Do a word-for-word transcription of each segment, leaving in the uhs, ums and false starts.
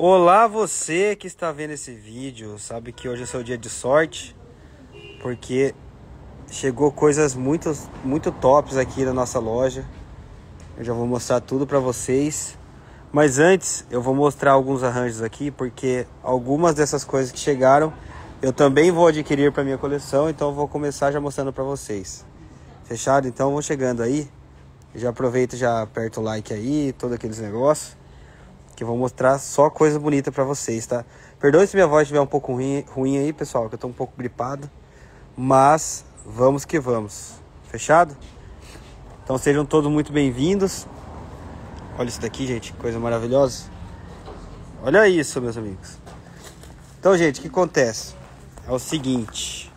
Olá, você que está vendo esse vídeo, sabe que hoje é seu dia de sorte, porque chegou coisas muito, muito tops aqui na nossa loja. Eu já vou mostrar tudo para vocês, mas antes eu vou mostrar alguns arranjos aqui, porque algumas dessas coisas que chegaram eu também vou adquirir para minha coleção, então eu vou começar já mostrando para vocês. Fechado? Então vou chegando aí, já aproveita, já aperta o like aí, todos aqueles negócios, que eu vou mostrar só coisa bonita pra vocês, tá? Perdoe se minha voz estiver um pouco ruim, ruim aí, pessoal, que eu tô um pouco gripado. Mas vamos que vamos. Fechado? Então sejam todos muito bem-vindos. Olha isso daqui, gente, coisa maravilhosa. Olha isso, meus amigos. Então, gente, o que acontece? É o seguinte.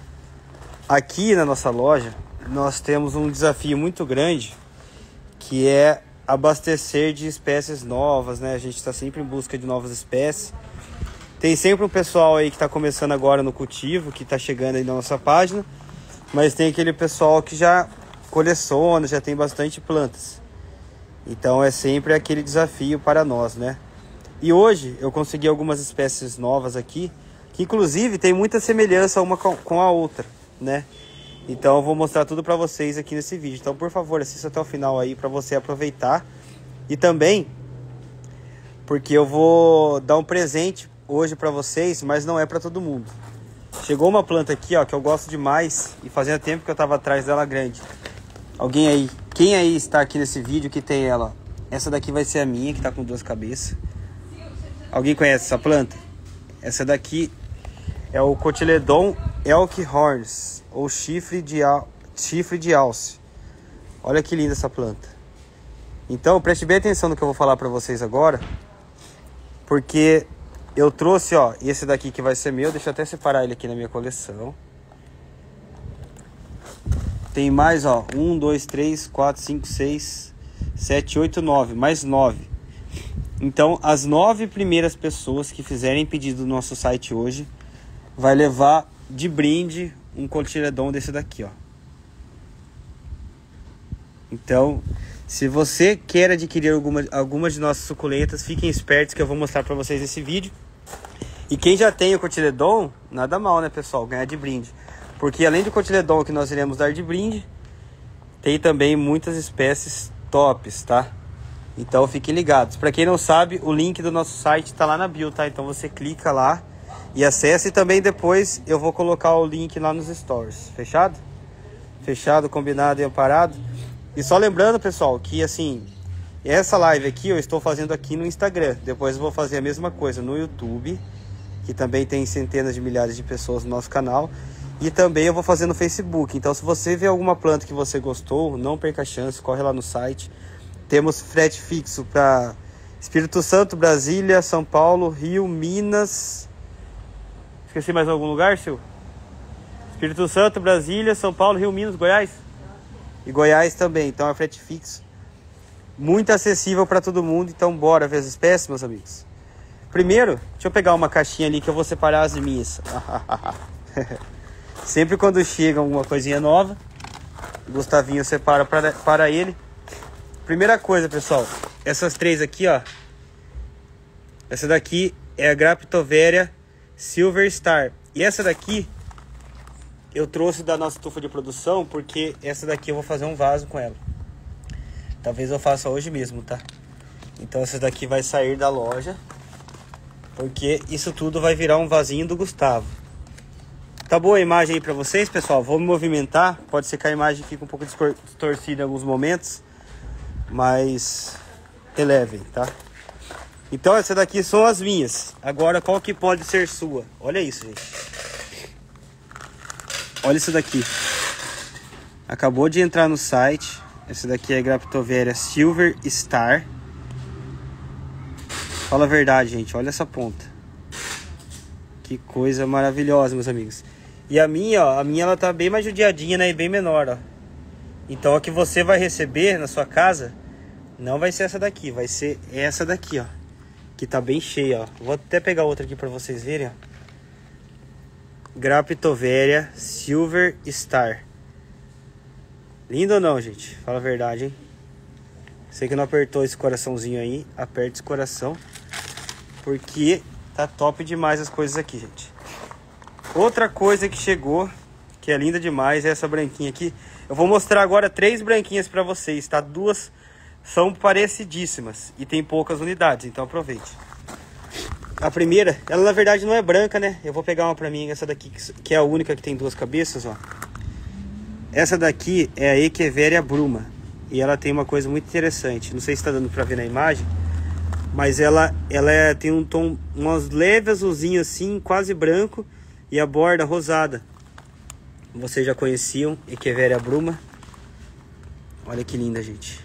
Aqui na nossa loja, nós temos um desafio muito grande, que é abastecer de espécies novas, né? A gente está sempre em busca de novas espécies. Tem sempre um pessoal aí que está começando agora no cultivo, que está chegando aí na nossa página, mas tem aquele pessoal que já coleciona, já tem bastante plantas. Então é sempre aquele desafio para nós, né? E hoje eu consegui algumas espécies novas aqui, que inclusive tem muita semelhança uma com a outra, né? Então eu vou mostrar tudo para vocês aqui nesse vídeo. Então, por favor, assista até o final aí para você aproveitar. E também porque eu vou dar um presente hoje para vocês, mas não é para todo mundo. Chegou uma planta aqui, ó, que eu gosto demais e fazia tempo que eu tava atrás dela grande. Alguém aí, quem aí está aqui nesse vídeo que tem ela? Essa daqui vai ser a minha, que tá com duas cabeças. Alguém conhece essa planta? Essa daqui é o Cotyledon Elkhorns, ou chifre de, chifre de alce. Olha que linda essa planta. Então, preste bem atenção no que eu vou falar para vocês agora, porque eu trouxe, ó, esse daqui que vai ser meu. Deixa eu até separar ele aqui na minha coleção. Tem mais, ó, um, dois, três, quatro, cinco, seis, sete, oito, nove, mais nove. Então, as nove primeiras pessoas que fizerem pedido no nosso site hoje vai levar de brinde um Cotyledon desse daqui, ó. Então, se você quer adquirir alguma, algumas de nossas suculentas, fiquem espertos que eu vou mostrar para vocês nesse vídeo. E quem já tem o Cotyledon, nada mal, né, pessoal, ganhar de brinde. Porque além do Cotyledon que nós iremos dar de brinde, tem também muitas espécies tops, tá? Então fiquem ligados. Para quem não sabe, o link do nosso site tá lá na bio, tá? Então você clica lá e acessa, e também depois eu vou colocar o link lá nos stories. Fechado? Fechado, combinado e amparado. E só lembrando, pessoal, que assim, essa live aqui eu estou fazendo aqui no Instagram. Depois eu vou fazer a mesma coisa no YouTube, que também tem centenas de milhares de pessoas no nosso canal. E também eu vou fazer no Facebook. Então, se você vê alguma planta que você gostou, não perca a chance, corre lá no site. Temos frete fixo para Espírito Santo, Brasília, São Paulo, Rio, Minas. Esqueci mais algum lugar, Sil? Espírito Santo, Brasília, São Paulo, Rio, Minas, Goiás. E Goiás também. Então é frete fixo. Muito acessível para todo mundo. Então bora ver as espécies, meus amigos. Primeiro, deixa eu pegar uma caixinha ali que eu vou separar as minhas. Sempre quando chega alguma coisinha nova, o Gustavinho separa para, para ele. Primeira coisa, pessoal, essas três aqui, ó. Essa daqui é a Graptoveria Silver Star. E essa daqui eu trouxe da nossa estufa de produção, porque essa daqui eu vou fazer um vaso com ela. Talvez eu faça hoje mesmo, tá? Então essa daqui vai sair da loja, porque isso tudo vai virar um vasinho do Gustavo. Tá boa a imagem aí pra vocês, pessoal? Vou me movimentar. Pode ser que a imagem fique um pouco distorcida em alguns momentos, mas relevem, tá? Então essa daqui são as minhas. Agora qual que pode ser sua? Olha isso, gente. Olha isso daqui. Acabou de entrar no site. Essa daqui é a Graptoveria Silver Star. Fala a verdade, gente. Olha essa ponta. Que coisa maravilhosa, meus amigos. E a minha, ó, a minha ela tá bem mais judiadinha, né? E bem menor, ó. Então a que você vai receber na sua casa não vai ser essa daqui, vai ser essa daqui, ó. Que tá bem cheia, ó. Vou até pegar outra aqui pra vocês verem, ó. Graptoveria Silver Star. Lindo ou não, gente? Fala a verdade, hein? Sei que não apertou esse coraçãozinho aí. Aperte esse coração. porque tá top demais as coisas aqui, gente. Outra coisa que chegou, que é linda demais, é essa branquinha aqui. Eu vou mostrar agora três branquinhas pra vocês, tá? Duas são parecidíssimas e tem poucas unidades, então aproveite. A primeira, ela na verdade não é branca, né? Eu vou pegar uma pra mim, essa daqui, que é a única que tem duas cabeças, ó. Essa daqui é a Echeveria bruma. E ela tem uma coisa muito interessante. Não sei se tá dando pra ver na imagem, mas ela, ela é, tem um tom, umas leves azulzinho assim, quase branco, e a borda rosada. Vocês já conheciam Echeveria bruma. Olha que linda, gente.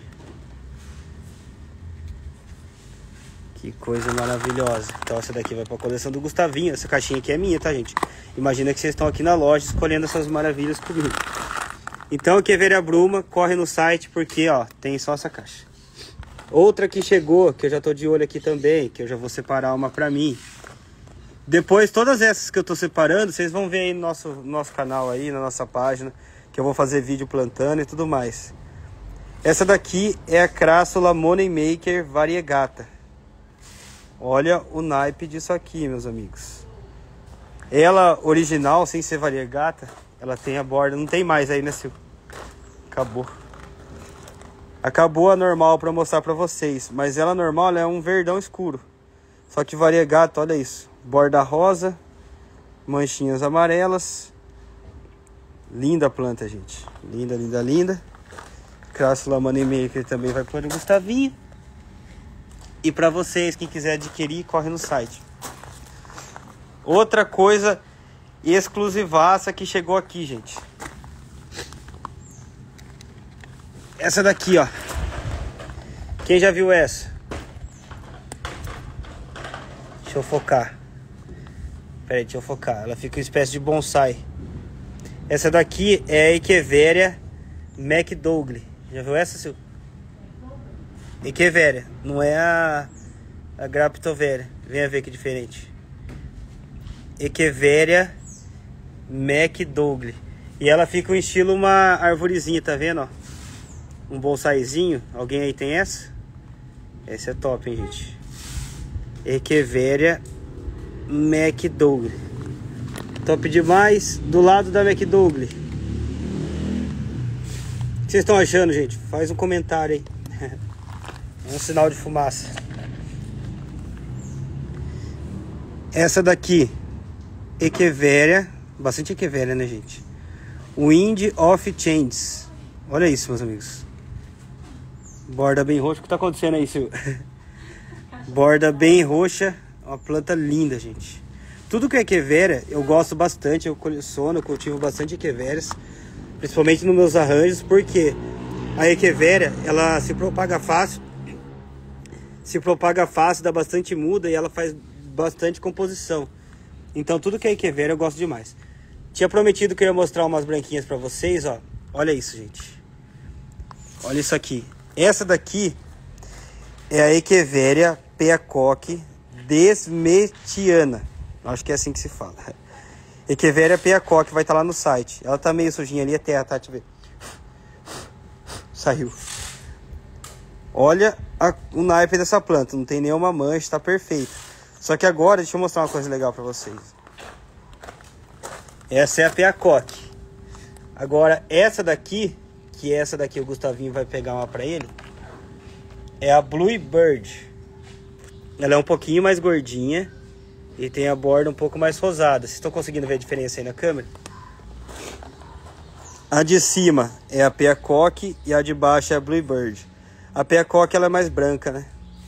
Que coisa maravilhosa. Então essa daqui vai para a coleção do Gustavinho. Essa caixinha aqui é minha, tá, gente? Imagina que vocês estão aqui na loja escolhendo essas maravilhas comigo. Então, Echeveria bruma, corre no site porque, ó, tem só essa caixa. Outra que chegou, que eu já tô de olho aqui também, que eu já vou separar uma pra mim. Depois, todas essas que eu tô separando, vocês vão ver aí no nosso, nosso canal aí, na nossa página, que eu vou fazer vídeo plantando e tudo mais. Essa daqui é a Crassula Moneymaker Variegata. Olha o naipe disso aqui, meus amigos. Ela, original, sem ser variegata, ela tem a borda... Não tem mais aí, né, Silvio? Acabou. Acabou a normal pra mostrar pra vocês. Mas ela normal, ela é um verdão escuro. Só que variegata, olha isso. Borda rosa, manchinhas amarelas. Linda a planta, gente. Linda, linda, linda. Crassula Moneymaker também vai pôr no Gustavinho. E para vocês, quem quiser adquirir, corre no site. Outra coisa exclusivaça que chegou aqui, gente. Essa daqui, ó. Quem já viu essa? Deixa eu focar. Pera aí, deixa eu focar. Ela fica uma espécie de bonsai. Essa daqui é a Echeveria McDougall. Já viu essa, Silvio? Echeveria, não é a, a Graptoveria. Venha ver que diferente. Echeveria McDougall. E ela fica um estilo uma arvorezinha, tá vendo, ó? Um bonsaizinho. Alguém aí tem essa? Essa é top, hein, gente? Echeveria McDougall. Top demais. Do lado da McDougall. O que vocês estão achando, gente? Faz um comentário aí. Um sinal de fumaça. Essa daqui, Echeveria, bastante Echeveria, né, gente? Wind of Change. Olha isso, meus amigos. Borda bem roxa. O que tá acontecendo aí, Silvio? Borda bem roxa. Uma planta linda, gente. Tudo que é Echeveria, eu gosto bastante. Eu coleciono, eu cultivo bastante Echeverias. Principalmente nos meus arranjos, porque a Echeveria, ela se propaga fácil. Se propaga fácil, dá bastante muda e ela faz bastante composição. Então tudo que é Echeveria eu gosto demais. Tinha prometido que eu ia mostrar umas branquinhas pra vocês, ó. Olha isso, gente. Olha isso aqui. Essa daqui é a Echeveria Peacock Desmetiana. Acho que é assim que se fala. Echeveria Peacock, vai estar lá no site. Ela tá meio sujinha ali, é terra, tá? Deixa eu ver. Saiu. Olha a, o naipe dessa planta, não tem nenhuma mancha, tá perfeito. Só que agora, deixa eu mostrar uma coisa legal pra vocês. Essa é a Peacock. Agora, essa daqui, que essa daqui o Gustavinho vai pegar uma pra ele, é a Bluebird. Ela é um pouquinho mais gordinha e tem a borda um pouco mais rosada. Vocês estão conseguindo ver a diferença aí na câmera? A de cima é a Peacock e a de baixo é a Bluebird. A Peacock ela é mais branca, né?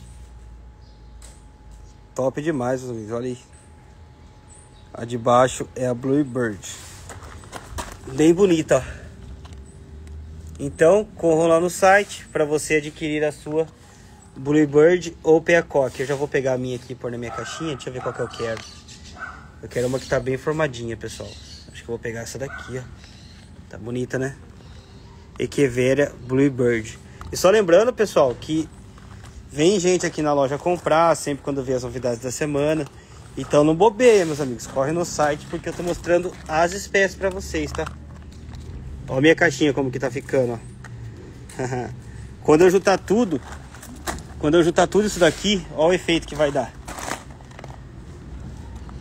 Top demais, meus amigos. Olha aí. A de baixo é a Bluebird. Bem bonita, ó. Então, corram lá no site para você adquirir a sua Bluebird ou Peacock. Eu já vou pegar a minha aqui e pôr na minha caixinha. Deixa eu ver qual que eu quero. Eu quero uma que tá bem formadinha, pessoal. Acho que eu vou pegar essa daqui, ó. Tá bonita, né? Echeveria Bluebird. E só lembrando, pessoal, que vem gente aqui na loja comprar sempre quando vê as novidades da semana. Então não bobeia, meus amigos. Corre no site porque eu tô mostrando as espécies pra vocês, tá? Ó a minha caixinha como que tá ficando, ó. Quando eu juntar tudo, quando eu juntar tudo isso daqui, ó o efeito que vai dar.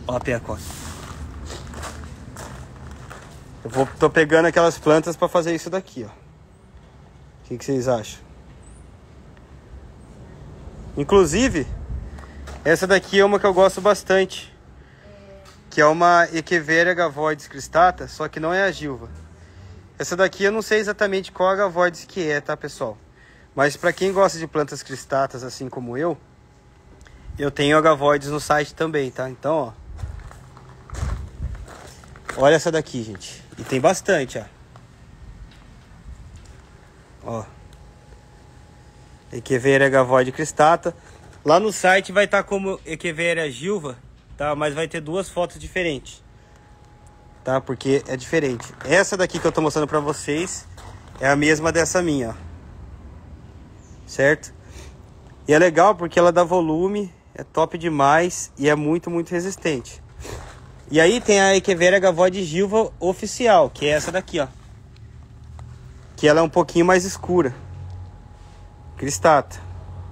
Ó a pecota. Eu vou, tô pegando aquelas plantas para fazer isso daqui, ó. O que, que vocês acham? Inclusive, essa daqui é uma que eu gosto bastante, que é uma Echeveria Gavoides cristata, só que não é a Gilva. Essa daqui eu não sei exatamente qual a Gavoides que é, tá, pessoal? Mas para quem gosta de plantas cristatas, assim como eu, eu tenho a Gavoides no site também, tá? Então, ó. Olha essa daqui, gente. E tem bastante, ó. Ó. Echeveria Gavoide cristata. Lá no site vai estar como Echeveria Gilva, tá? Mas vai ter duas fotos diferentes, tá? Porque é diferente. Essa daqui que eu tô mostrando pra vocês é a mesma dessa minha, ó. Certo? E é legal porque ela dá volume, é top demais e é muito, muito resistente. E aí tem a Echeveria Gavoide Gilva oficial, que é essa daqui, ó. Que ela é um pouquinho mais escura. Cristata.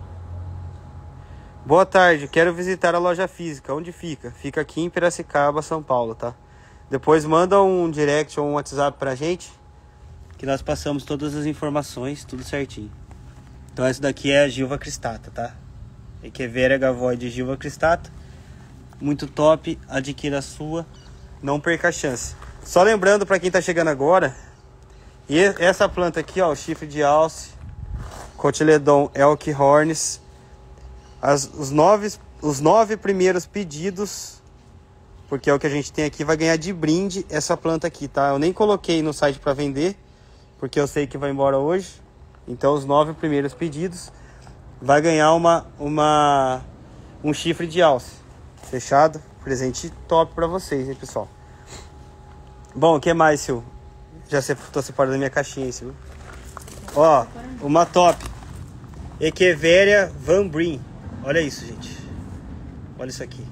Boa tarde, quero visitar a loja física. Onde fica? Fica aqui em Piracicaba, São Paulo, tá? Depois manda um direct ou um WhatsApp pra gente, que nós passamos todas as informações, tudo certinho. Então essa daqui é a Gilva cristata, tá? Echeveria Gavoide Gilva cristata. Muito top, adquira a sua, não perca a chance. Só lembrando para quem tá chegando agora, e essa planta aqui, ó, o chifre de alce, Cotyledon Elkhornis, as, os, nove, os nove primeiros pedidos, porque é o que a gente tem aqui, vai ganhar de brinde essa planta aqui, tá? Eu nem coloquei no site para vender, porque eu sei que vai embora hoje. Então os nove primeiros pedidos vai ganhar uma, uma, um chifre de alce. Fechado? Presente top pra vocês, hein, pessoal? Bom, o que mais, Sil? Já tô separando a minha caixinha aí, Sil. Ó, uma top. Echeveria Van Breen. Olha isso, gente. Olha isso aqui.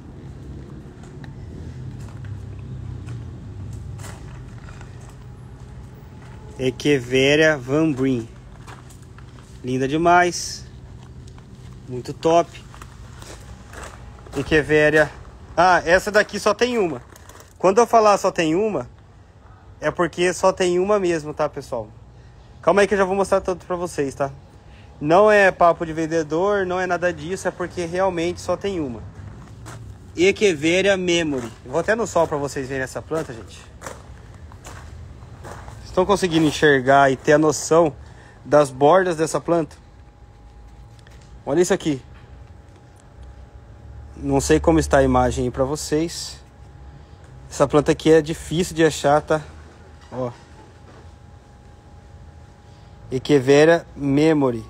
Echeveria Van Breen. Linda demais. Muito top. Echeveria. Ah, essa daqui só tem uma. Quando eu falar só tem uma, é porque só tem uma mesmo, tá, pessoal? Calma aí que eu já vou mostrar tudo pra vocês, tá? Não é papo de vendedor, não é nada disso, é porque realmente só tem uma. Echeveria Memory. Eu vou até no sol pra vocês verem essa planta, gente. Estão conseguindo enxergar e ter a noção das bordas dessa planta? Olha isso aqui. Não sei como está a imagem aí pra vocês. Essa planta aqui é difícil de achar, tá? Ó. Echeveria Memory.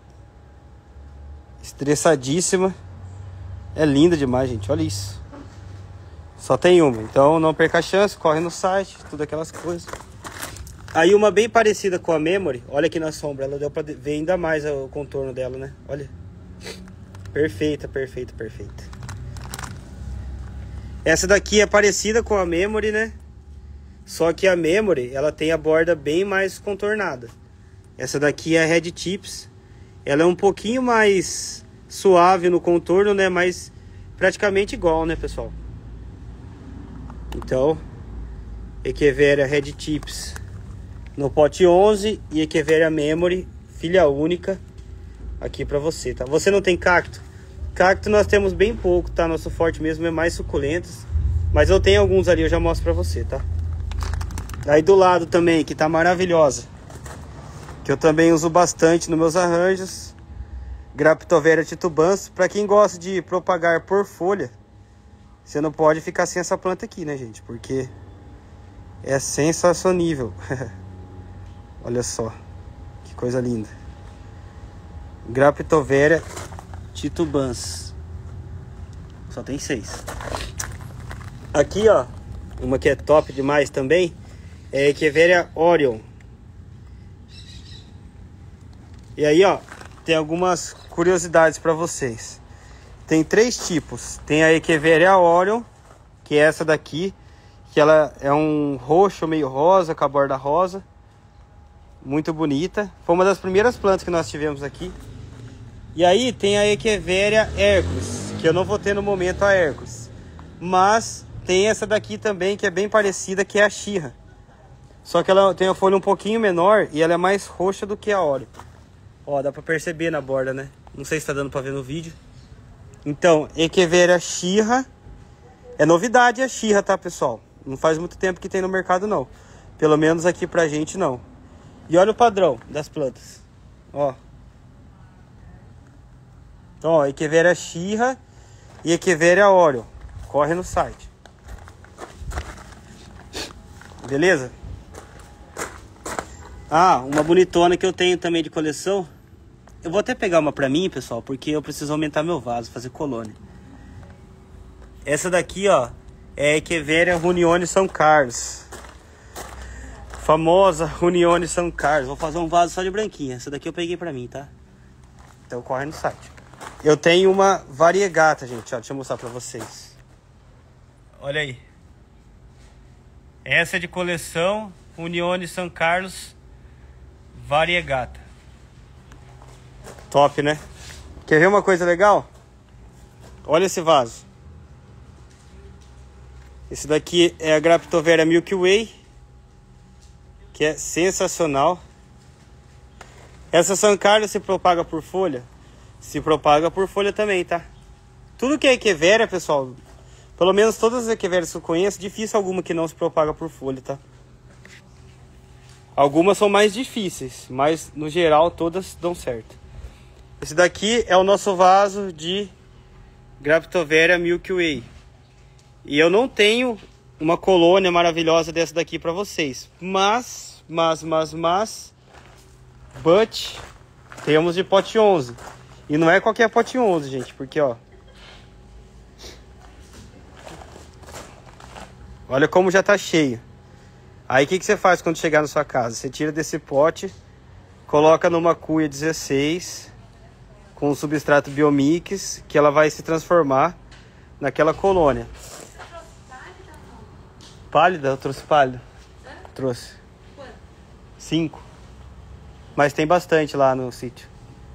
Estressadíssima. É linda demais, gente. Olha isso. Só tem uma. Então não perca a chance. Corre no site. Tudo aquelas coisas. Aí uma bem parecida com a Memory. Olha aqui na sombra. Ela deu pra ver ainda mais o contorno dela, né? Olha. Perfeita, perfeita, perfeita. Essa daqui é parecida com a Memory, né? Só que a Memory, ela tem a borda bem mais contornada. Essa daqui é a Red Tips. Ela é um pouquinho mais suave no contorno, né? Mas praticamente igual, né, pessoal? Então, Echeveria Red Tips no pote onze e Echeveria Memory, filha única, aqui pra você, tá? Você não tem cacto? Cacto nós temos bem pouco, tá? Nosso forte mesmo é mais suculentos. Mas eu tenho alguns ali, eu já mostro pra você, tá? Aí do lado também, que tá maravilhosa, que eu também uso bastante nos meus arranjos, Graptoveria titubans. Pra quem gosta de propagar por folha, você não pode ficar sem essa planta aqui, né, gente? Porque é sensacional. Olha só, que coisa linda. Graptoveria titubans. Só tem seis. Aqui, ó, uma que é top demais também é Echeveria Orion. E aí, ó, tem algumas curiosidades para vocês. Tem três tipos. Tem a Echeveria Orion, que é essa daqui, que ela é um roxo meio rosa, com a borda rosa. Muito bonita. Foi uma das primeiras plantas que nós tivemos aqui. E aí tem a Echeveria Hercules, que eu não vou ter no momento a Hercules. Mas tem essa daqui também que é bem parecida, que é a Shira. Só que ela tem a folha um pouquinho menor e ela é mais roxa do que a Oreo. Ó, dá pra perceber na borda, né? Não sei se tá dando pra ver no vídeo. Então, Echeveria Shira. É novidade a Shira, tá, pessoal? Não faz muito tempo que tem no mercado, não. Pelo menos aqui pra gente, não. E olha o padrão das plantas. Ó. Então, ó, Echeveria Shira e Echeveria Oreo. Corre no site. Beleza? Ah, uma bonitona que eu tenho também de coleção. Eu vou até pegar uma pra mim, pessoal, porque eu preciso aumentar meu vaso, fazer colônia. Essa daqui, ó, é a Echeveria Runione São Carlos. Famosa Runione São Carlos. Vou fazer um vaso só de branquinha. Essa daqui eu peguei pra mim, tá? Então corre no site. Eu tenho uma variegata, gente, ó, deixa eu mostrar pra vocês. Olha aí. Essa é de coleção Runione São Carlos Variegata. Top, né? Quer ver uma coisa legal? Olha esse vaso. Esse daqui é a Graptoveria Milky Way, que é sensacional. Essa São Carlos se propaga por folha? Se propaga por folha também, tá? Tudo que é Echeveria, pessoal, pelo menos todas as Echeverias que eu conheço, difícil alguma que não se propaga por folha, tá? Algumas são mais difíceis, mas no geral todas dão certo. Esse daqui é o nosso vaso de Graptoveria Milky Way. E eu não tenho uma colônia maravilhosa dessa daqui pra vocês. Mas, mas, mas, mas... But, temos de pote onze. E não é qualquer pote onze, gente, porque, ó... Olha como já tá cheio. Aí o que, que você faz quando chegar na sua casa? Você tira desse pote, coloca numa cuia dezesseis com um substrato biomix, que ela vai se transformar naquela colônia. Pálida? Eu trouxe pálida. Hã? Trouxe. Quanto? Cinco. Mas tem bastante lá no sítio.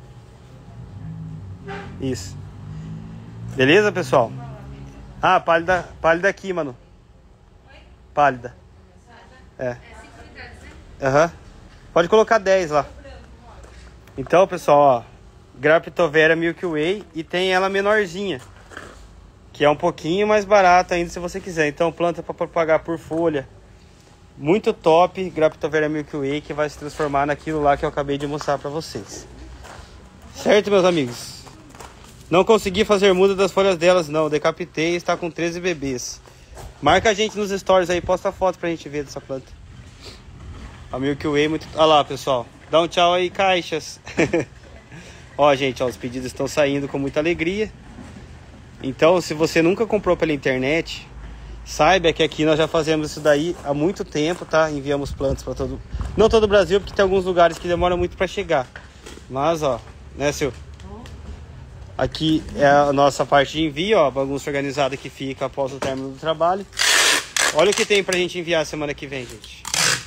Isso. Beleza, pessoal? Ah, pálida, pálida aqui, mano. Pálida. É. Aham. Uhum. Pode colocar dez lá. Então, pessoal, ó. Graptoveria Milky Way. E tem ela menorzinha, que é um pouquinho mais barata ainda se você quiser. Então, planta para propagar por folha. Muito top. Graptoveria Milky Way, que vai se transformar naquilo lá que eu acabei de mostrar para vocês. Certo, meus amigos? Não consegui fazer muda das folhas delas, não. Decapitei e está com treze bebês. Marca a gente nos stories aí, posta foto pra gente ver dessa planta. A Milky Way muito... Olha lá, pessoal. Dá um tchau aí, caixas. Ó, gente, ó, os pedidos estão saindo com muita alegria. Então, se você nunca comprou pela internet, saiba que aqui nós já fazemos isso daí há muito tempo, tá? Enviamos plantas para todo... Não todo o Brasil, porque tem alguns lugares que demoram muito para chegar. Mas, ó, né, Sil? Aqui é a nossa parte de envio, ó, a bagunça organizada que fica após o término do trabalho. Olha o que tem pra gente enviar semana que vem, gente.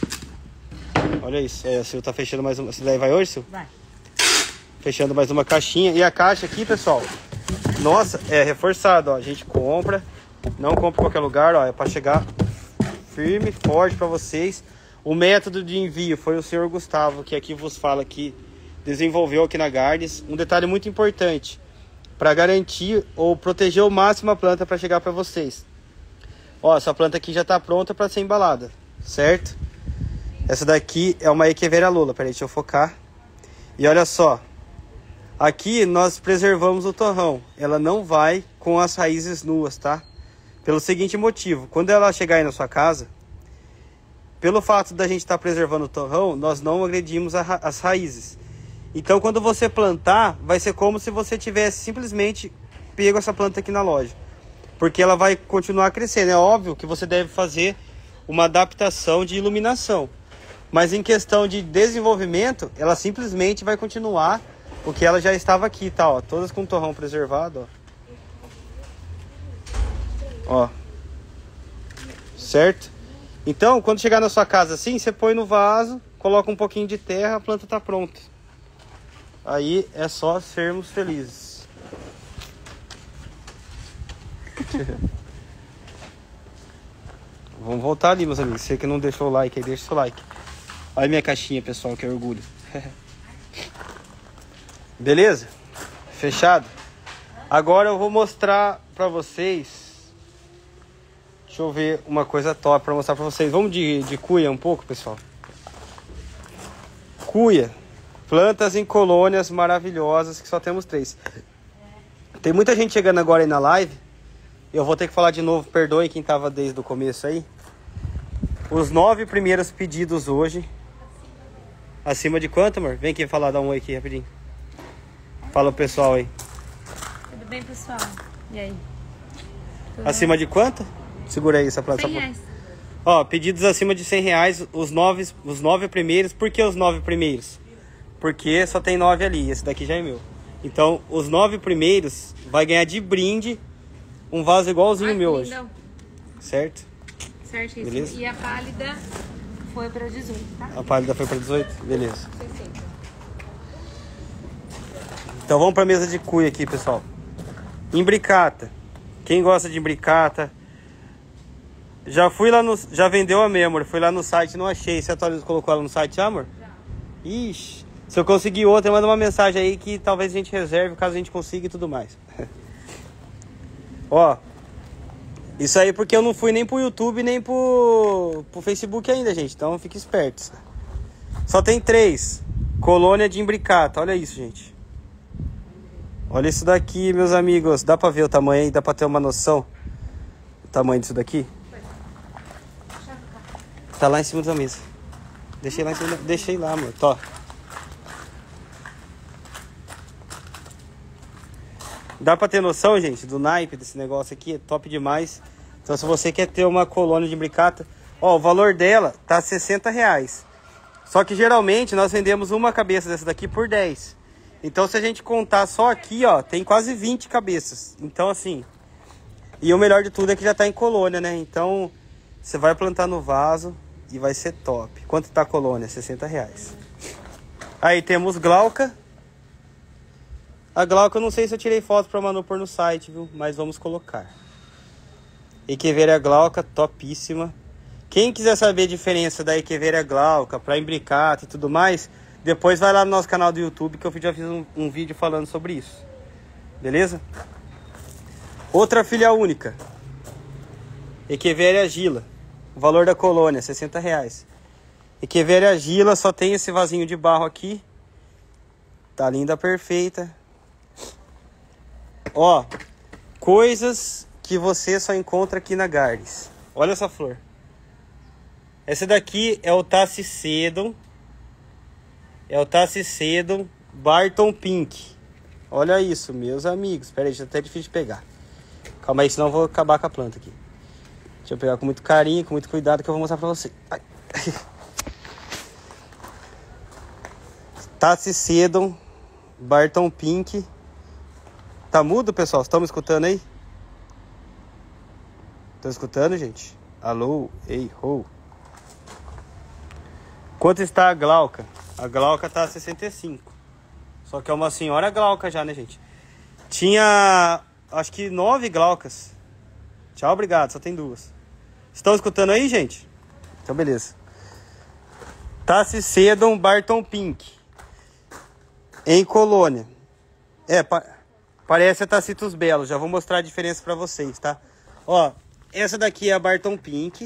Olha isso. É, a Sil tá fechando mais uma. Você daí vai hoje, Sil? Vai. Fechando mais uma caixinha. E a caixa aqui, pessoal, nossa, é reforçado, ó. A gente compra, não compra em qualquer lugar, ó. É pra chegar firme, forte pra vocês. O método de envio foi o senhor Gustavo, que aqui vos fala que desenvolveu aqui na Gardens. Um detalhe muito importante, para garantir ou proteger ao máximo a planta para chegar para vocês. Ó, essa planta aqui já está pronta para ser embalada, certo? Essa daqui é uma Echeveria Lula. Peraí, deixa eu focar. E olha só, aqui nós preservamos o torrão. Ela não vai com as raízes nuas, tá? Pelo seguinte motivo, quando ela chegar aí na sua casa, pelo fato da gente estar tá preservando o torrão, nós não agredimos a ra as raízes. Então, quando você plantar, vai ser como se você tivesse simplesmente pego essa planta aqui na loja. Porque ela vai continuar crescendo. É óbvio que você deve fazer uma adaptação de iluminação. Mas em questão de desenvolvimento, ela simplesmente vai continuar o que ela já estava aqui, tá? Ó, todas com torrão preservado, ó. Ó. Certo? Então, quando chegar na sua casa assim, você põe no vaso, coloca um pouquinho de terra, a planta tá pronta. Aí é só sermos felizes. Vamos voltar ali, meus amigos. Você que não deixou o like aí, deixa o seu like. Olha a minha caixinha, pessoal, que orgulho. Beleza? Fechado? Agora eu vou mostrar pra vocês. Deixa eu ver uma coisa top pra mostrar pra vocês. Vamos de, de cuia um pouco, pessoal. Cuia. Plantas em colônias maravilhosas, que só temos três. Tem muita gente chegando agora aí na live. Eu vou ter que falar de novo, perdoe quem tava desde o começo aí. Os nove primeiros pedidos hoje. Acima de quanto, amor? Vem aqui falar, dá um oi aqui rapidinho. Fala o pessoal aí. Tudo bem, pessoal? E aí? Tudo Acima de quanto? Segura aí essa planta. cem reais. Ó, pedidos acima de cem reais, os nove, os nove primeiros. Por que os nove primeiros? Porque só tem nove ali, esse daqui já é meu. Então, os nove primeiros vai ganhar de brinde um vaso igualzinho Ai, meu lindão. hoje. Certo? Certíssimo. Beleza? E a pálida foi para dezoito, tá? A pálida foi para dezoito? Beleza. Então vamos para a mesa de cuia aqui, pessoal. Imbricata. Quem gosta de imbricata? Já fui lá no... Já vendeu a minha, amor. Fui lá no site, não achei. Você atualizou, colocou ela no site, amor? Já. Ixi. Se eu conseguir outra, manda uma mensagem aí que talvez a gente reserve, caso a gente consiga e tudo mais. Ó. Isso aí porque eu não fui nem pro YouTube, nem pro, pro Facebook ainda, gente. Então fique espertos. Só tem três. Colônia de imbricata. Olha isso, gente. Olha isso daqui, meus amigos. Dá pra ver o tamanho aí? Dá pra ter uma noção? O tamanho disso daqui? Tá lá em cima da mesa. Deixei lá em cima. Deixei lá, amor. Tó. Dá pra ter noção, gente, do naipe desse negócio aqui? É top demais. Então, se você quer ter uma colônia de imbricata... Ó, o valor dela tá sessenta reais. Só que, geralmente, nós vendemos uma cabeça dessa daqui por dez. Então, se a gente contar só aqui, ó, tem quase vinte cabeças. Então, assim... E o melhor de tudo é que já tá em colônia, né? Então, você vai plantar no vaso e vai ser top. Quanto tá a colônia? sessenta reais. Aí temos glauca. A glauca, eu não sei se eu tirei foto pra Manu pôr no site, viu? Mas vamos colocar. Echeveria glauca, topíssima. Quem quiser saber a diferença da Echeveria glauca pra imbricata e tudo mais, depois vai lá no nosso canal do YouTube, que eu já fiz um, um vídeo falando sobre isso. Beleza? Outra filha única. Echeveria gila. O valor da colônia, sessenta reais. Echeveria gila, só tem esse vasinho de barro aqui. Tá linda, perfeita. Ó, coisas que você só encontra aqui na Gardens. Olha essa flor. Essa daqui é o Tassicedon. É o Tassicedon Barton Pink. Olha isso, meus amigos. Espera aí, já tá até difícil de pegar. Calma aí, senão eu vou acabar com a planta aqui. Deixa eu pegar com muito carinho, com muito cuidado, que eu vou mostrar pra você. Tassicedon Barton Pink. Tá mudo, pessoal? Estão me escutando aí? Estão escutando, gente? Alô? Ei, ho. Quanto está a glauca? A glauca tá a sessenta e cinco. Só que é uma senhora glauca já, né, gente? Tinha, acho que nove glaucas. Tchau, obrigado. Só tem duas. Estão escutando aí, gente? Então, beleza. Tassicedon Barton Pink. Em colônia. É, pa... parece a Tacitus Bello. Já vou mostrar a diferença pra vocês, tá? Ó, essa daqui é a Barton Pink.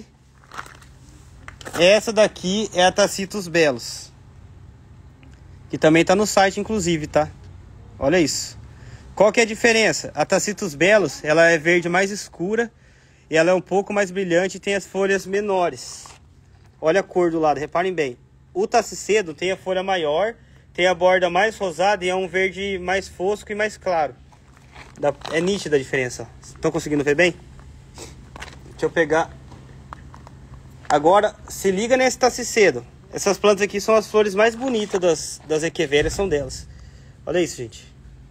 Essa daqui é a Tacitus Bellos. Que também tá no site, inclusive, tá? Olha isso. Qual que é a diferença? A Tacitus Bellos, ela é verde mais escura. E ela é um pouco mais brilhante e tem as folhas menores. Olha a cor do lado, reparem bem. O Tassicedon tem a folha maior, tem a borda mais rosada e é um verde mais fosco e mais claro. É nítida a diferença. Estão conseguindo ver bem? Deixa eu pegar. Agora, se liga nesse Tassicedon. Essas plantas aqui são as flores mais bonitas das, das Echeverias, são delas. Olha isso, gente.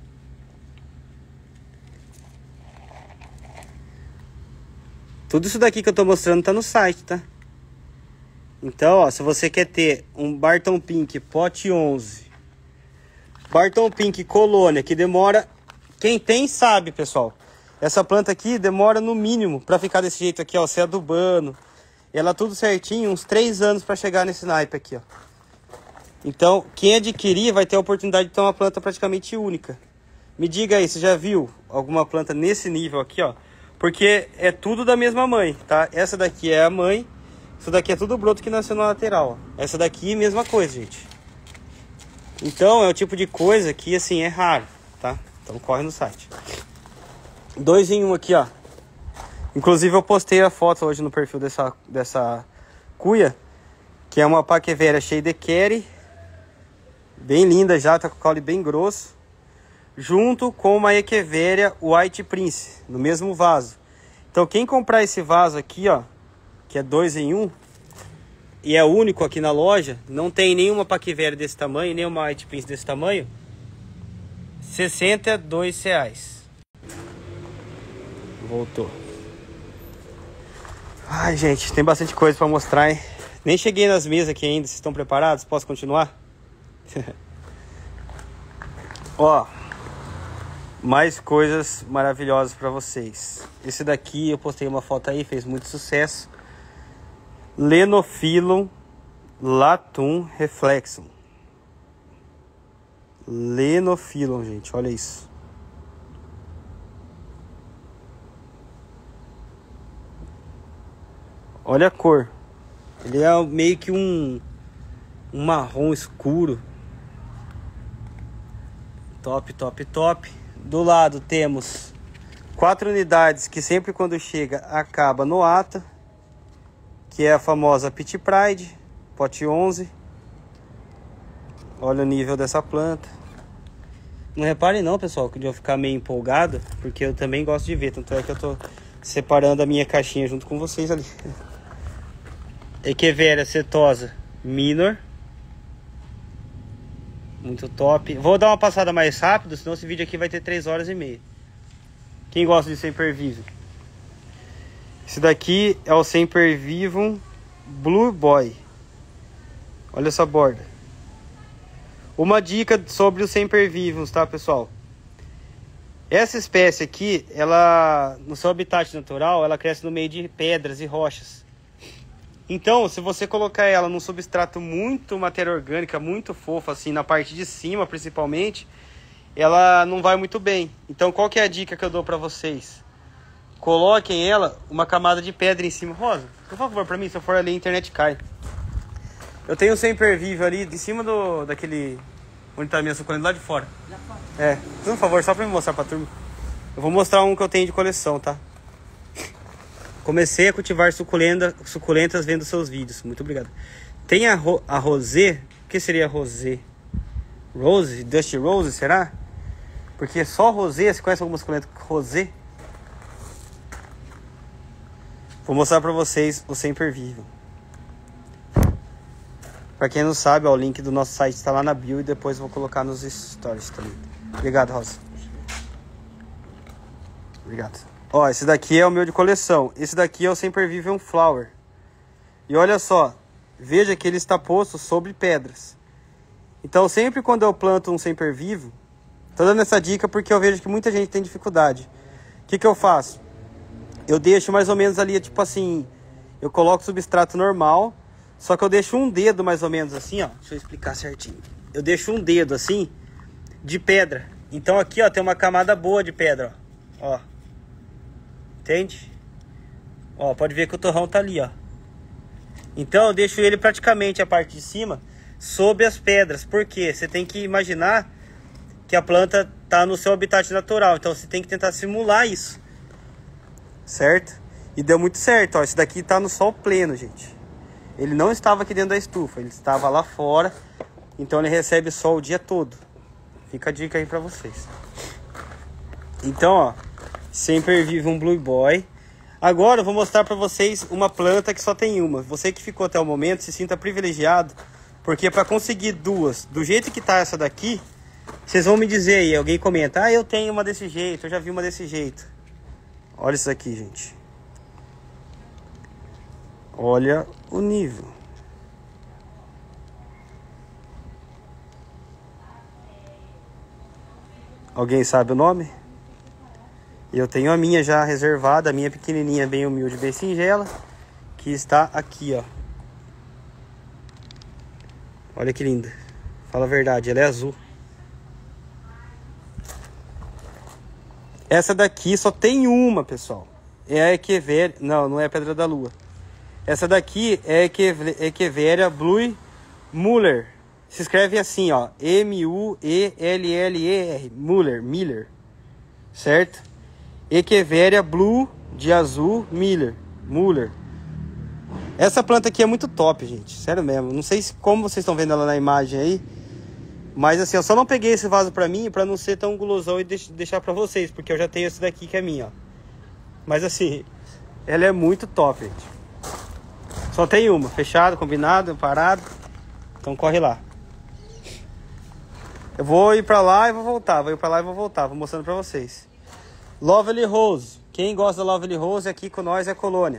Tudo isso daqui que eu tô mostrando tá no site, tá? Então, ó, se você quer ter um Barton Pink pote onze, Barton Pink colônia, que demora... Quem tem sabe, pessoal. Essa planta aqui demora no mínimo pra ficar desse jeito aqui, ó, se adubando E ela tudo certinho, uns três anos para chegar nesse naipe aqui, ó. Então, quem adquirir vai ter a oportunidade de ter uma planta praticamente única. Me diga aí, você já viu alguma planta nesse nível aqui, ó? Porque é tudo da mesma mãe, tá? Essa daqui é a mãe, isso daqui é tudo broto que nasceu na lateral, ó. Essa daqui, mesma coisa, gente. Então, é o tipo de coisa que, assim, é raro, tá? Então, corre no site. Dois em um aqui, ó. Inclusive eu postei a foto hoje no perfil dessa, dessa cuia, que é uma Paqueveria Shadecare, bem linda já, tá com o caule bem grosso, junto com uma Echeveria White Prince, no mesmo vaso. Então quem comprar esse vaso aqui, ó, que é dois em um, e é único aqui na loja, não tem nenhuma Paqueveria desse tamanho, nem uma White Prince desse tamanho, sessenta e dois reais. Voltou. Ai, gente, tem bastante coisa pra mostrar, hein? Nem cheguei nas mesas aqui ainda. Vocês estão preparados? Posso continuar? Ó, mais coisas maravilhosas pra vocês. Esse daqui, eu postei uma foto aí, fez muito sucesso. Lenophyllum Latum Reflexum. Lenophyllum, gente, olha isso. Olha a cor. Ele é meio que um, um marrom escuro. Top, top, top. Do lado temos quatro unidades que sempre quando chega acaba no ata. Que é a famosa Pit Pride, pote onze. Olha o nível dessa planta. Não reparem não, pessoal, que eu ficar meio empolgado, porque eu também gosto de ver. Tanto é que eu tô separando a minha caixinha junto com vocês ali. Echeveria setosa minor. Muito top. Vou dar uma passada mais rápido, senão esse vídeo aqui vai ter três horas e meia. Quem gosta de Sempervivum? Esse daqui é o Sempervivum Blue Boy. Olha essa borda. Uma dica sobre os Sempervivums, tá, pessoal? Essa espécie aqui, ela no seu habitat natural, ela cresce no meio de pedras e rochas. Então, se você colocar ela num substrato muito matéria orgânica, muito fofa, assim, na parte de cima, principalmente, ela não vai muito bem. Então, qual que é a dica que eu dou pra vocês? Coloquem ela uma camada de pedra em cima. Rosa, por favor, pra mim, se eu for ali, a internet cai. Eu tenho um Sempervivum ali, em cima do, daquele... onde tá a minha suculenta, lá de fora. Lá fora? É, por favor, só pra me mostrar pra turma. Eu vou mostrar um que eu tenho de coleção, tá? Comecei a cultivar suculenta, suculentas vendo seus vídeos. Muito obrigado. Tem a, ro, a Rosé. O que seria a Rosé? Rose? Dusty Rose, será? Porque só Rosé. Você conhece alguma suculenta Rosé? Vou mostrar pra vocês o Sempervivum. Pra quem não sabe, ó, o link do nosso site está lá na bio. E depois vou colocar nos stories também. Obrigado, Rosa. Obrigado. Ó, esse daqui é o meu de coleção. Esse daqui é o Sempervivum Flower. E olha só, veja que ele está posto sobre pedras. Então sempre quando eu planto um Sempervivum, tô dando essa dica porque eu vejo que muita gente tem dificuldade. O que que eu faço? Eu deixo mais ou menos ali, tipo assim, eu coloco substrato normal, só que eu deixo um dedo mais ou menos assim, ó. Deixa eu explicar certinho. Eu deixo um dedo assim, de pedra. Então aqui, ó, tem uma camada boa de pedra, ó. Ó. Entende? Ó, pode ver que o torrão tá ali, ó. Então eu deixo ele praticamente a parte de cima sob as pedras. Por quê? Você tem que imaginar que a planta tá no seu habitat natural. Então você tem que tentar simular isso. Certo? E deu muito certo, ó. Esse daqui tá no sol pleno, gente. Ele não estava aqui dentro da estufa, ele estava lá fora. Então ele recebe sol o dia todo. Fica a dica aí pra vocês. Então, ó, Sempervivum Blue Boy. Agora eu vou mostrar pra vocês uma planta que só tem uma. Você que ficou até o momento, se sinta privilegiado, porque pra conseguir duas do jeito que tá essa daqui, vocês vão me dizer aí, alguém comenta: ah, eu tenho uma desse jeito, eu já vi uma desse jeito. Olha isso aqui, gente. Olha o nível. Alguém sabe o nome? Eu tenho a minha já reservada, a minha pequenininha, bem humilde, bem singela, que está aqui, ó. Olha que linda. Fala a verdade, ela é azul. Essa daqui só tem uma, pessoal. É a Echeveria. Não, não é a Pedra da Lua. Essa daqui é a Echeveria Blue Muller. Se escreve assim, ó. M U E L L E R. Muller. Miller. Certo? Echeveria Blue de azul Miller. Muller. Essa planta aqui é muito top, gente. Sério mesmo. Não sei se, como vocês estão vendo ela na imagem aí. Mas assim, eu só não peguei esse vaso pra mim pra não ser tão gulosão e deixar pra vocês. Porque eu já tenho esse daqui que é minha, ó. Mas assim, ela é muito top, gente. Só tem uma. Fechado, combinado, parado. Então corre lá. Eu vou ir pra lá e vou voltar. Vou ir pra lá e vou voltar. Vou mostrando pra vocês. Lovely Rose. Quem gosta da Lovely Rose aqui com nós é Colônia.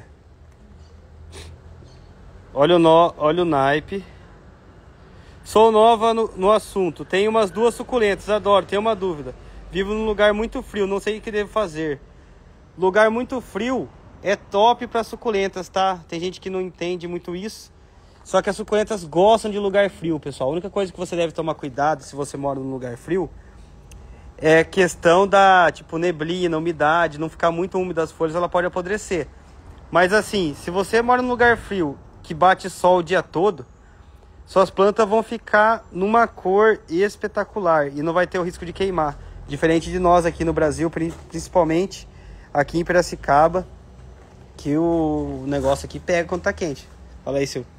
Olha o, no, olha o naipe. Sou nova no, no assunto. Tenho umas duas suculentas. Adoro. Tenho uma dúvida. Vivo num lugar muito frio. Não sei o que devo fazer. Lugar muito frio é top para suculentas, tá? Tem gente que não entende muito isso. Só que as suculentas gostam de lugar frio, pessoal. A única coisa que você deve tomar cuidado se você mora num lugar frio é questão da, tipo, neblina, umidade. Não ficar muito úmida as folhas, ela pode apodrecer. Mas assim, se você mora num lugar frio que bate sol o dia todo, suas plantas vão ficar numa cor espetacular e não vai ter o risco de queimar. Diferente de nós aqui no Brasil, principalmente aqui em Piracicaba, que o negócio aqui pega quando tá quente. Fala aí, Silvio.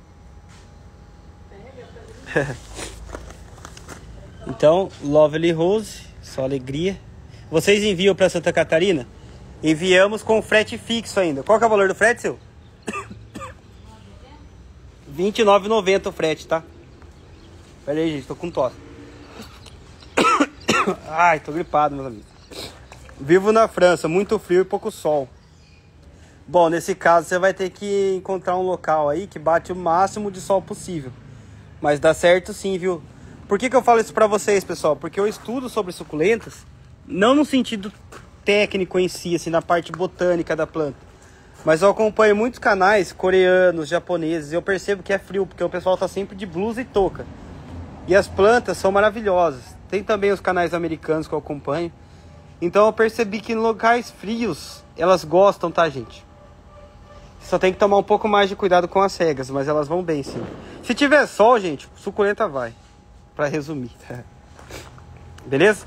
Pega. Então, Lovely Rose, só alegria. Vocês enviam para Santa Catarina? Enviamos com frete fixo ainda. Qual que é o valor do frete, Silvio? vinte e nove reais e noventa centavos o frete, tá? Pera aí, gente, tô com tosse. Ai, tô gripado, meus amigos. Vivo na França, muito frio e pouco sol. Bom, nesse caso você vai ter que encontrar um local aí que bate o máximo de sol possível. Mas dá certo sim, viu? Por que que eu falo isso pra vocês, pessoal? Porque eu estudo sobre suculentas, não no sentido técnico em si, assim, na parte botânica da planta. Mas eu acompanho muitos canais coreanos, japoneses, e eu percebo que é frio, porque o pessoal tá sempre de blusa e touca. E as plantas são maravilhosas. Tem também os canais americanos que eu acompanho. Então eu percebi que em locais frios, elas gostam, tá, gente? Só tem que tomar um pouco mais de cuidado com as cegas, mas elas vão bem, sim. Se tiver sol, gente, suculenta vai. Pra resumir. Beleza?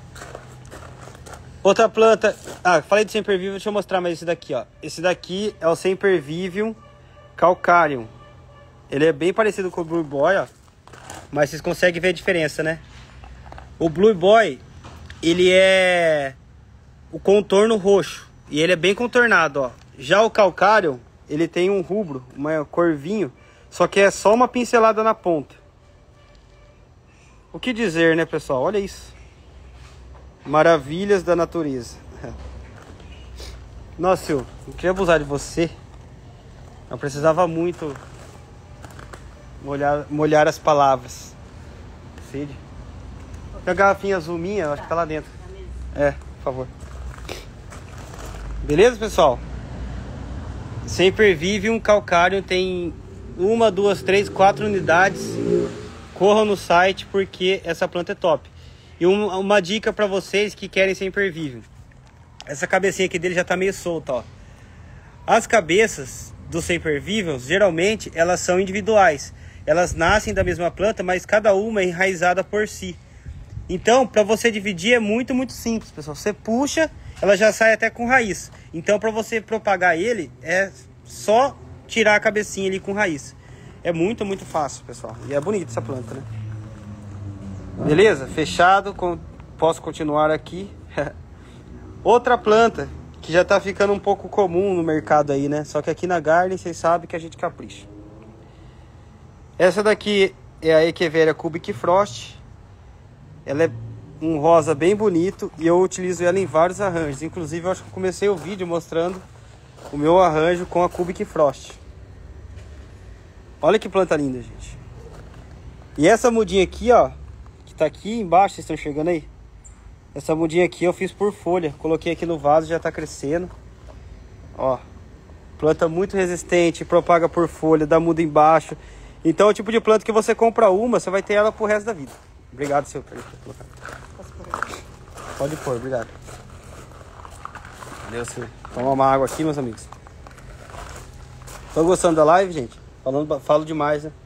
Outra planta... Ah, falei de Sempervivium, deixa eu mostrar mais esse daqui, ó. Esse daqui é o Sempervivium Calcarium. Ele é bem parecido com o Blue Boy, ó. Mas vocês conseguem ver a diferença, né? O Blue Boy, ele é o contorno roxo. E ele é bem contornado, ó. Já o Calcarium, ele tem um rubro, uma corvinho. Só que é só uma pincelada na ponta. O que dizer, né, pessoal? Olha isso. Maravilhas da natureza. Nossa, eu não queria abusar de você. Eu precisava muito molhar, molhar as palavras. Sede. Tem uma garrafinha azul minha, acho que tá lá dentro. É, por favor. Beleza, pessoal? Sempervivium Calcarium tem uma, duas, três, quatro unidades. Corram no site porque essa planta é top. E uma, uma dica para vocês que querem Sempervivium. Essa cabecinha aqui dele já tá meio solta, ó. As cabeças dos Semperviviums, geralmente, elas são individuais. Elas nascem da mesma planta, mas cada uma é enraizada por si. Então, para você dividir é muito, muito simples, pessoal. Você puxa, ela já sai até com raiz. Então, para você propagar ele, é só tirar a cabecinha ali com raiz. É muito, muito fácil, pessoal. E é bonita essa planta, né? Beleza? Fechado. Com... Posso continuar aqui. Outra planta que já tá ficando um pouco comum no mercado aí, né? Só que aqui na Garden, vocês sabem que a gente capricha. Essa daqui é a Echeveria Cubic Frost. Ela é um rosa bem bonito e eu utilizo ela em vários arranjos. Inclusive, eu acho que eu comecei o vídeo mostrando o meu arranjo com a Cubic Frost. Olha que planta linda, gente. E essa mudinha aqui, ó, que tá aqui embaixo, vocês estão enxergando aí? Essa mudinha aqui eu fiz por folha. Coloquei aqui no vaso, já tá crescendo. Ó. Planta muito resistente, propaga por folha, dá muda embaixo. Então é o tipo de planta que você compra uma, você vai ter ela pro resto da vida. Obrigado, seu. Pode pôr, obrigado. Valeu, senhor. Toma uma água aqui, meus amigos. Estão gostando da live, gente? Falando, falo demais, né?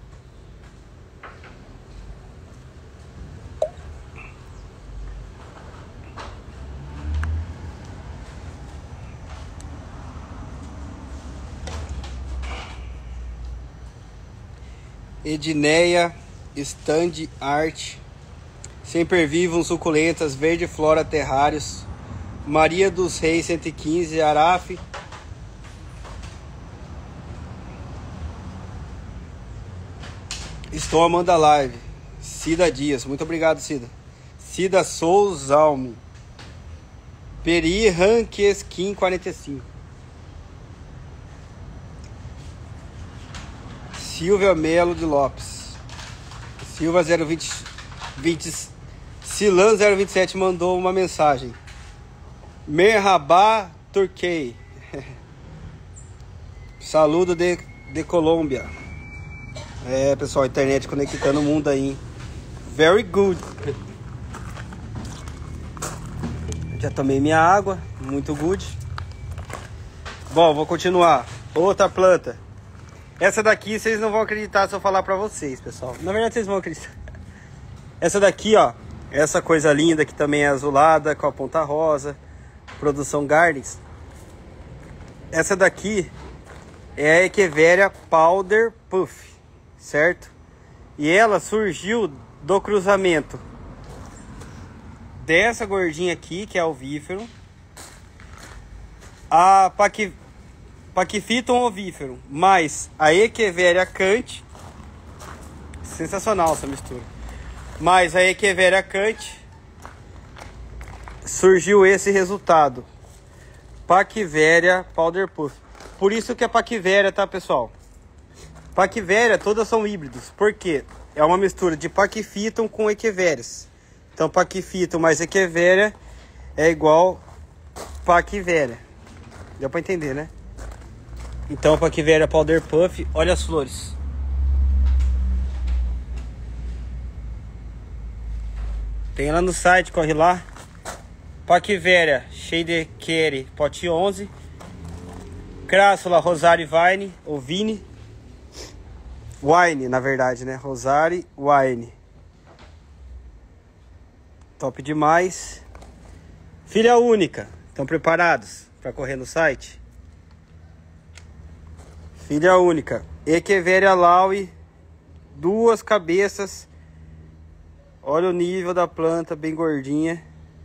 Edneia, Stand Art, Sempervivum, suculentas, Verde Flora, terrários, Maria dos Reis cento e quinze, Araf, estou amando a live. Cida Dias, muito obrigado, Cida. Cida Souzalme, Peri Ranquesquim quarenta e cinco, Silvia Melo de Lopes, Silva zero vinte, vinte, Silan zero vinte e sete mandou uma mensagem. Merhaba Turquei. Saludo de, de Colômbia. É, pessoal, internet conectando o mundo aí. Very good. Já tomei minha água, muito good. Bom, vou continuar. Outra planta. Essa daqui vocês não vão acreditar se eu falar pra vocês, pessoal. Na verdade vocês vão acreditar. Essa daqui, ó. Essa coisa linda que também é azulada, com a ponta rosa. Produção Gardens. Essa daqui é a Echeveria Powder Puff, certo? E ela surgiu do cruzamento dessa gordinha aqui, que é o ovífero, a Paqui... Pachyphyton ovífero, mais a Echeveria Cant. Sensacional essa mistura. Mais a Echeveria Cant, surgiu esse resultado. Pachyveria Powder Puff. Por isso que é Pachyveria, tá, pessoal? Pachyveria todas são híbridos. Por quê? É uma mistura de Pachyphyton com Echeverias. Então Pachyphyton mais Echeveria é igual Pachyveria. Deu pra entender, né? Então Pachyveria Powder Puff, olha as flores. Tem lá no site, corre lá. Pachyveria Shade Carey Pote onze, Crassula Rosário Vine, ou Vine, Wine, na verdade, né? Rosário Wine. Top demais. Filha única. Estão preparados para correr no site? Filha única. Echeveria Laui, duas cabeças. Olha o nível da planta, bem gordinha.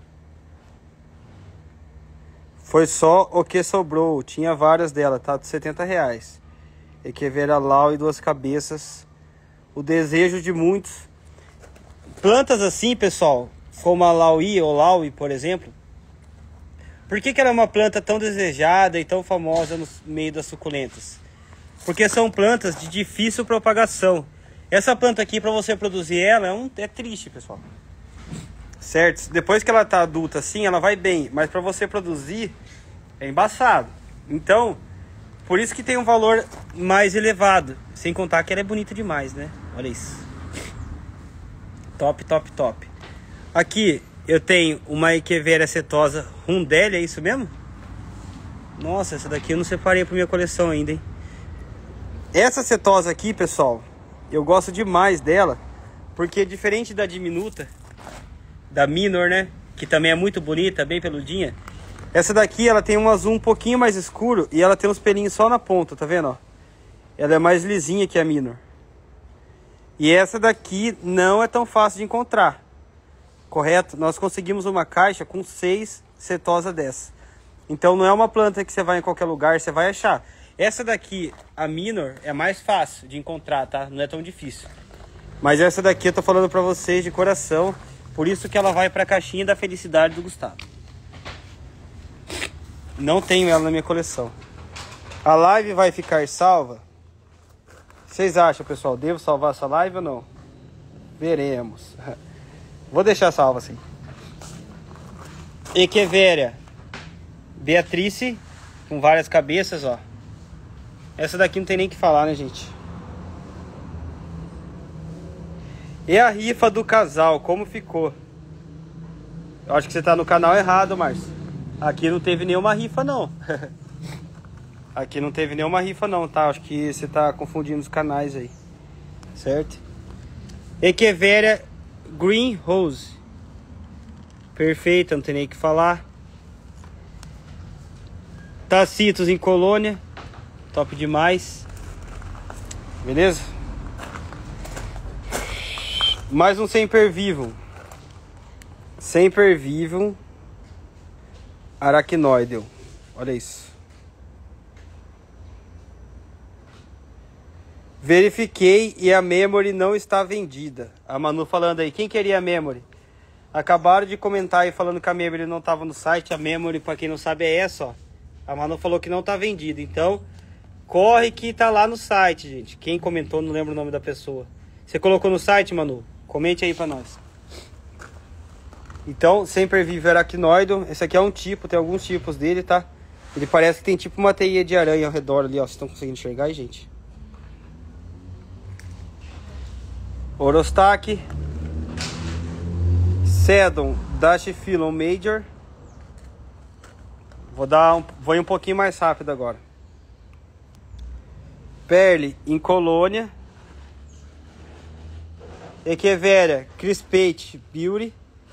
Foi só o que sobrou. Tinha várias dela, tá? De setenta reais. Echeveria Laui, duas cabeças. O desejo de muitos. Plantas assim, pessoal, como a Laui ou Laui, por exemplo. Por que que ela é uma planta tão desejada e tão famosa no meio das suculentas? Porque são plantas de difícil propagação. Essa planta aqui, para você produzir ela, é, um, é triste, pessoal. Certo? Depois que ela tá adulta assim, ela vai bem. Mas para você produzir, é embaçado. Então, por isso que tem um valor mais elevado. Sem contar que ela é bonita demais, né? Olha isso. Top, top, top. Aqui eu tenho uma Echeveria setosa Rundelia, é isso mesmo? Nossa, essa daqui eu não separei para minha coleção ainda, hein? Essa setosa aqui, pessoal, eu gosto demais dela, porque diferente da diminuta, da Minor, né, que também é muito bonita, bem peludinha, essa daqui ela tem um azul um pouquinho mais escuro e ela tem uns pelinhos só na ponta, tá vendo, ó? Ela é mais lisinha que a Minor. E essa daqui não é tão fácil de encontrar, correto? Nós conseguimos uma caixa com seis setosas dessa. Então não é uma planta que você vai em qualquer lugar, você vai achar. Essa daqui, a Minor, é mais fácil de encontrar, tá? Não é tão difícil. Mas essa daqui eu tô falando pra vocês de coração. Por isso que ela vai pra caixinha da felicidade do Gustavo. Não tenho ela na minha coleção. A live vai ficar salva? Vocês acham, pessoal? Devo salvar essa live ou não? Veremos. Vou deixar salva assim. Echeveria Beatrice, com várias cabeças, ó. Essa daqui não tem nem o que falar, né, gente? E a rifa do casal, como ficou? Eu acho que você tá no canal errado, Márcio. Aqui não teve nenhuma rifa, não. Aqui não teve nenhuma rifa, não, tá? Acho que você tá confundindo os canais aí. Certo? Echeveria Green Rose. Perfeita, não tem nem o que falar. Tacitus em Colônia. Top demais. Beleza? Mais um Semper Vivum. Semper Vivum Arachnoideo. Olha isso. Verifiquei e a memory não está vendida. A Manu falando aí. Quem queria a memory? Acabaram de comentar aí falando que a memory não estava no site. A memory, para quem não sabe, é essa, ó. A Manu falou que não está vendida. Então, corre que tá lá no site, gente. Quem comentou, não lembro o nome da pessoa. Você colocou no site, Manu? Comente aí para nós. Então, Semper Vivum Arachnoideo. Esse aqui é um tipo, tem alguns tipos dele, tá? Ele parece que tem tipo uma teia de aranha ao redor ali, ó. Vocês estão conseguindo enxergar aí, gente? Orostaque. Sedum Dachyphyllum Major. Vou dar um, vou ir um pouquinho mais rápido agora. Perle em Colônia. Echeveria Crispate Beauty.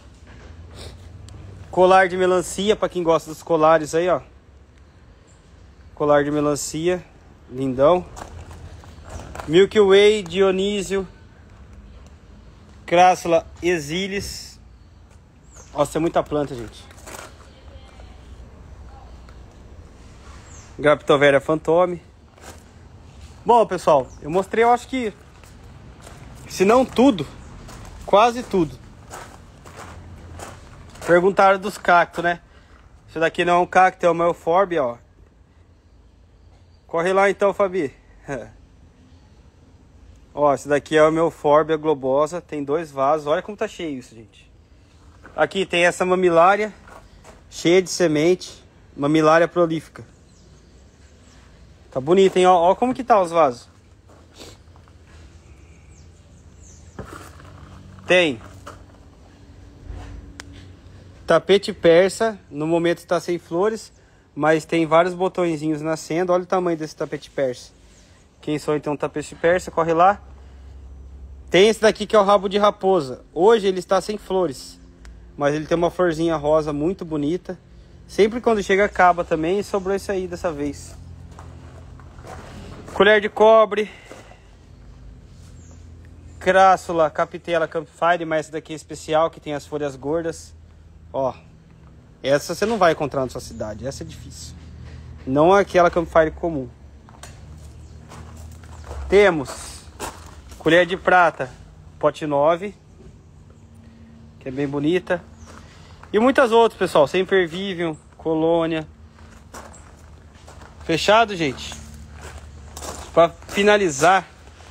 Colar de melancia, para quem gosta dos colares aí, ó. Colar de melancia, lindão. Milky Way Dionísio Crassula exilis. Nossa, é muita planta, gente. Graptoveria Fantome. Bom, pessoal, eu mostrei, eu acho que, se não tudo, quase tudo. Perguntaram dos cactos, né? Isso daqui não é um cacto, é uma euphorbia, ó. Corre lá então, Fabi. Ó, esse daqui é o meu Euphorbia globosa. Tem dois vasos. Olha como tá cheio isso, gente. Aqui tem essa mamilária, cheia de semente. Mamilária prolífica. Tá bonito, hein? Ó, ó como que tá os vasos. Tem tapete persa. No momento tá sem flores, mas tem vários botõezinhos nascendo. Olha o tamanho desse tapete persa. Quem sonha então um tapete persa, corre lá. Tem esse daqui que é o rabo de raposa. Hoje ele está sem flores, mas ele tem uma florzinha rosa muito bonita. Sempre quando chega acaba também, e sobrou esse aí dessa vez. Colher de cobre. Crassula Capitella Campfire, mas essa daqui é especial, que tem as folhas gordas. Ó, essa você não vai encontrar na sua cidade, essa é difícil. Não é aquela Campfire comum. Temos colher de prata, pote nove, que é bem bonita. E muitas outras, pessoal. Semper Vivum, Colônia. Fechado, gente? Para finalizar,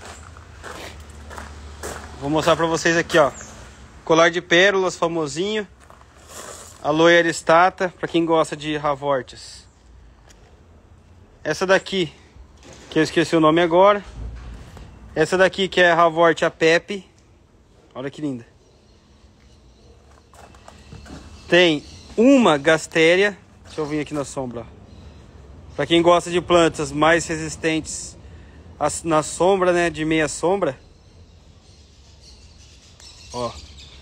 vou mostrar para vocês aqui, ó. Colar de pérolas, famosinho. Aloe aristata, para quem gosta de Haworthia. Essa daqui, que eu esqueci o nome agora. Essa daqui que é a Haworthia Pepe. Olha que linda. Tem uma Gastéria. Deixa eu vir aqui na sombra. Para quem gosta de plantas mais resistentes na sombra, né? De meia sombra. Ó.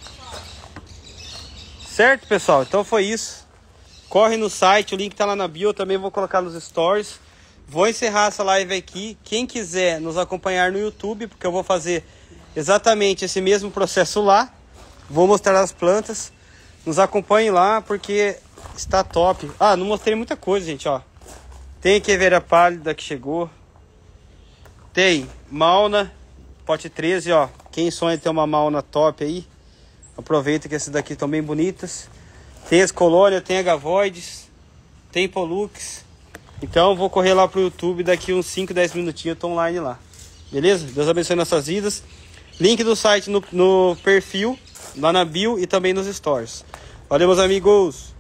Certo, pessoal? Então foi isso. Corre no site, o link tá lá na bio. Eu também vou colocar nos stories. Vou encerrar essa live aqui. Quem quiser nos acompanhar no YouTube, porque eu vou fazer exatamente esse mesmo processo lá. Vou mostrar as plantas. Nos acompanhe lá, porque está top. Ah, não mostrei muita coisa, gente, ó. Tem Echeveria pálida que chegou. Tem Mauna, pote treze, ó. Quem sonha ter uma Mauna top aí, aproveita que essas daqui estão bem bonitas. Tem as Colônia, tem Agavoides, tem Pollux. Então vou correr lá pro YouTube, daqui uns cinco, dez minutinhos eu tô online lá. Beleza? Deus abençoe nossas vidas. Link do site no, no perfil, lá na bio e também nos stories. Valeu, meus amigos!